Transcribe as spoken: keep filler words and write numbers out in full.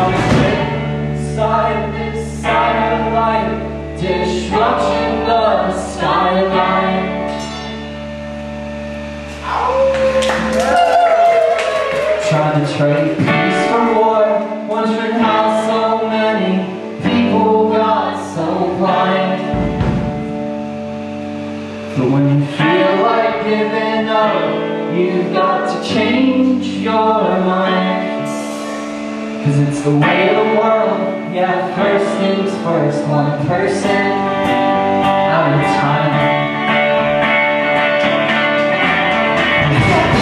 Now inside this satellite dish, watching the skyline. Trying to trade peace for war, wondering how so many people got so blind. But when you feel like giving up, you've got to change your mind. Cause it's the way of the world, yeah, first things first, one person at a time.